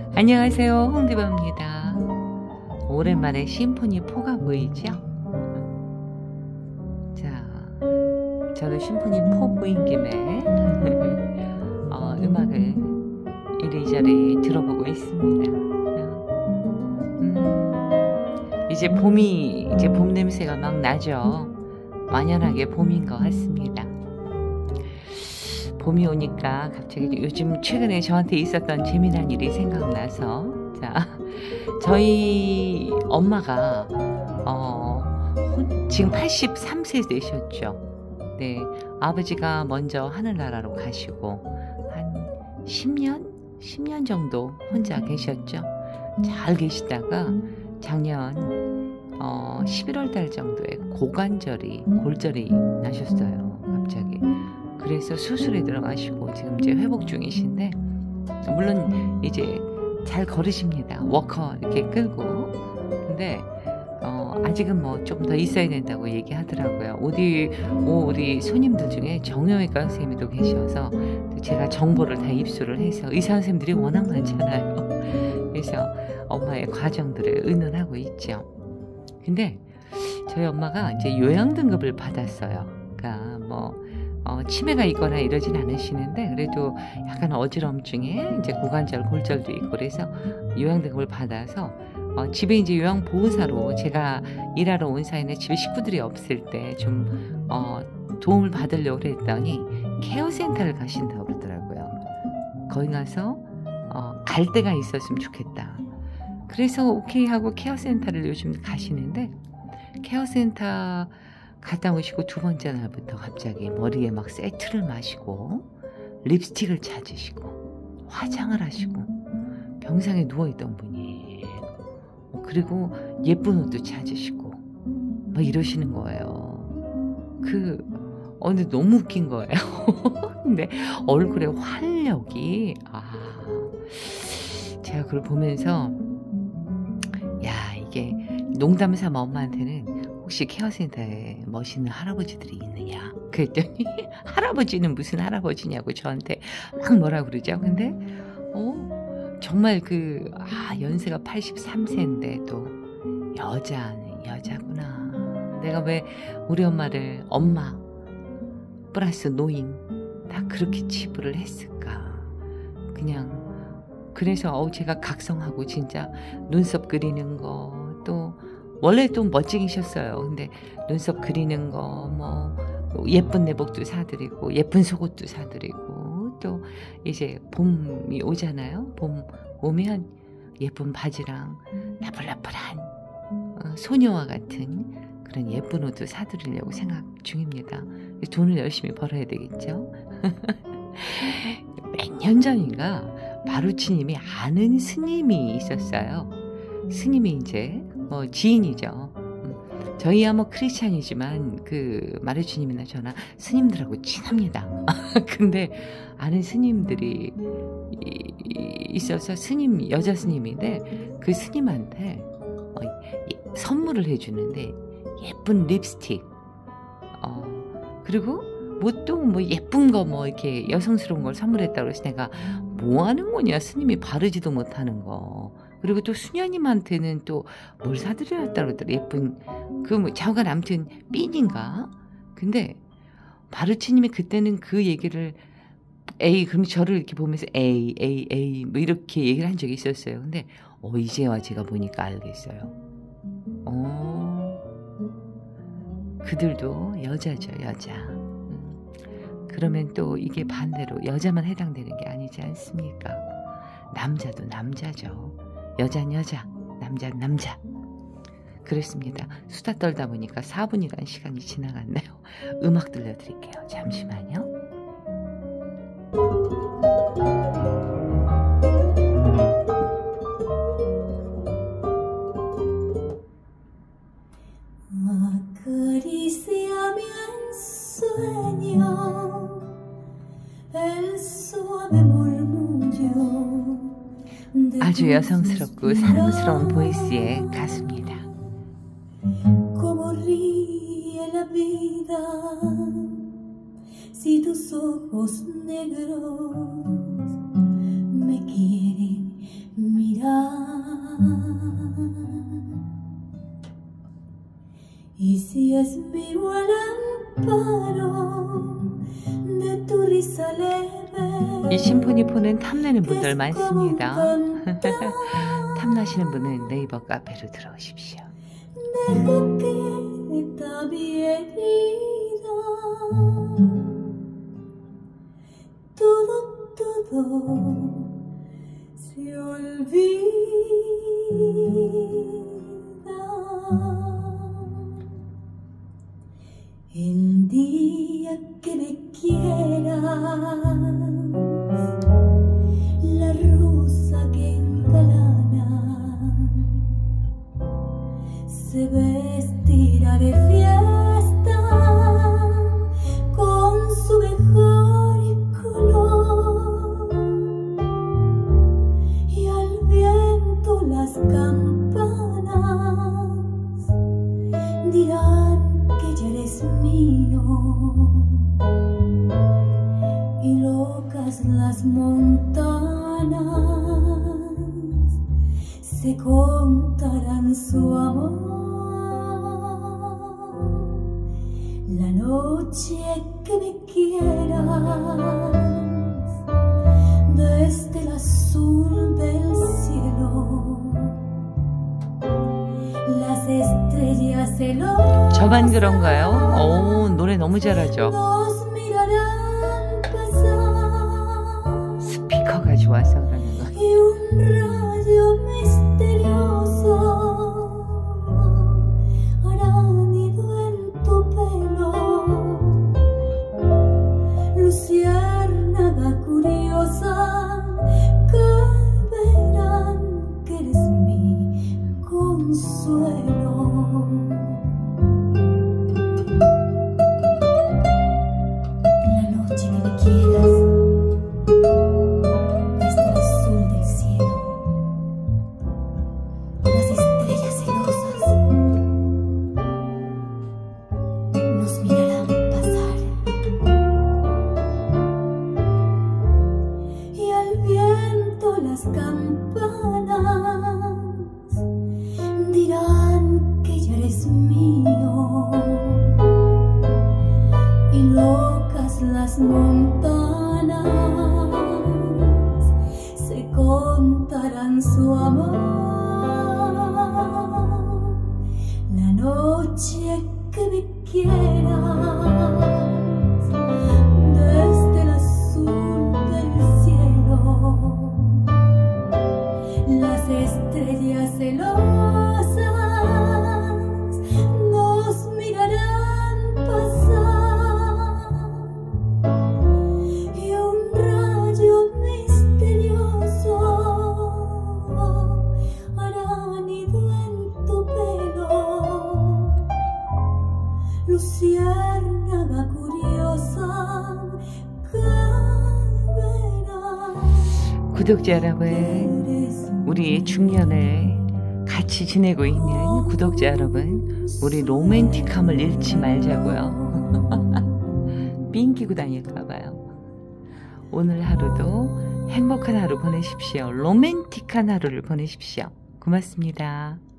안녕하세요, 홍디바입니다. 오랜만에 심포니 4가 보이죠? 자, 저도 심포니 4 보인 김에 음악을 이리저리 들어보고 있습니다. 이제 봄 냄새가 막 나죠. 만연하게 봄인 것 같습니다. 봄이 오니까 갑자기 요즘 최근에 저한테 있었던 재미난 일이 생각나서, 자, 저희 엄마가 지금 83세 되셨죠. 네, 아버지가 먼저 하늘나라로 가시고 한 10년 정도 혼자 계셨죠. 잘 계시다가 작년 11월 달 정도에 골절이 나셨어요. 갑자기. 그래서 수술에 들어가시고 지금 이제 회복 중이신데, 물론 이제 잘 걸으십니다. 워커 이렇게 끌고. 근데 아직은 뭐 조금 더 있어야 된다고 얘기하더라고요. 우리 손님들 중에 정형외과 선생님도 계셔서 제가 정보를 다 입수를 해서, 의사 선생님들이 워낙 많잖아요. 그래서 엄마의 과정들을 의논하고 있죠. 근데 저희 엄마가 이제 요양 등급을 받았어요. 그러니까 뭐 치매가 있거나 이러진 않으시는데, 그래도 약간 어지럼증에 이제 골절도 있고, 그래서 요양 등급을 받아서 집에 이제 요양보호사로, 제가 일하러 온 사이에 집에 식구들이 없을 때 좀 도움을 받으려고 했더니 케어센터를 가신다고 그러더라고요. 거기 가서 갈 데가 있었으면 좋겠다. 그래서 오케이 하고 케어센터를 요즘 가시는데, 케어센터 갔다 오시고 두 번째 날부터 갑자기 머리에 막 세트를 마시고 립스틱을 찾으시고 화장을 하시고 병상에 누워있던 분이, 그리고 예쁜 옷도 찾으시고 막 이러시는 거예요. 근데 너무 웃긴 거예요. 근데 얼굴에 활력이, 제가 그걸 보면서, 야, 이게 농담 삼아 엄마한테는 혹시 케어센터에 멋있는 할아버지들이 있느냐 그랬더니 할아버지는 무슨 할아버지냐고 저한테 막 뭐라 그러죠. 근데 정말 연세가 83세인데도 여자는 여자구나. 내가 왜 우리 엄마를 엄마 플러스 노인 다 그렇게 치부를 했을까. 그래서 제가 각성하고 진짜 눈썹 그리는 거, 또 원래 좀 멋지기셨어요. 근데 눈썹 그리는 거, 뭐 예쁜 내복도 사드리고 예쁜 속옷도 사드리고, 또 이제 봄이 오잖아요. 봄 오면 예쁜 바지랑 나풀나풀한 소녀와 같은 그런 예쁜 옷도 사드리려고 생각 중입니다. 돈을 열심히 벌어야 되겠죠. 몇 년 전인가 바루치님이 아는 스님이 있었어요. 스님이 이제 지인이죠. 저희야 뭐 크리스찬이지만 마루치님이나 저나 스님들하고 친합니다. 근데 아는 스님들이 있어서 여자 스님인데, 그 스님한테 선물을 해주는데 예쁜 립스틱, 그리고 뭐 예쁜 거 이렇게 여성스러운 걸 선물했다고 해서 내가 뭐 하는 거냐, 스님이 바르지도 못하는 거. 그리고 또 수녀님한테는 또 뭘 사드려야 그러더라. 예쁜 좌우간 아무튼 삔인가. 근데 바르치님이 그때는 그 얘기를 그럼 저를 이렇게 보면서 뭐 이렇게 얘기를 한 적이 있었어요. 근데 이제와 제가 보니까 알겠어요. 그들도 여자죠, 여자. 그러면 또 이게 반대로 여자만 해당되는 게 아니지 않습니까? 남자도 남자죠. 여자는 여자, 남자는 남자. 그렇습니다. 수다 떨다 보니까 4분이라는 시간이 지나갔네요. 음악 들려드릴게요. 잠시만요. 아주 여성스럽고 사랑스러운 보이스의 가수입니다. Si tus ojos negros me quieren Si es vivo el amparo de tu risa leve. 이 심포니폰은 탐내는 분들 많습니다. 탐나시는 분은 네이버 카페로 들어오십시오. Deja quieta mi herida. Todo se olvida. El día que me quieras, la rosa que engalana se vestirá de fiesta con su mejor color, y al viento las campanas dirán que ya eres mío, y locas las montanas se contarán su amor. La noche que me quieras, desde el azul del cielo, las estrellas celosas 저만 그런가요? 오, 노래 너무 잘하죠. nos mirarán pasar, 스피커가 좋아서 그러는 거. y un rayo misterioso hará nido en tu pelo. Luciérnaga curiosa, que verán que eres mi consuelo. La noche que me quieras, desde el azul del cielo, las estrellas celosas nos mirarán pasar, y al viento las campanas dirán que ya eres mío, y locas las montanas se contarán su amor. La noche que me quieras, desde el azul del cielo, las estrellas celosas nos mirarán pasar, y un rayo misterioso hará nido en tu pelo. Luciérnaga curiosa, que verás 구독자 여러분, 우리 중년을 같이 지내고 있는 구독자 여러분, 우리 로맨틱함을 잃지 말자고요. 삥기고 다닐까봐요. 오늘 하루도 행복한 하루 보내십시오. 로맨틱한 하루를 보내십시오. 고맙습니다.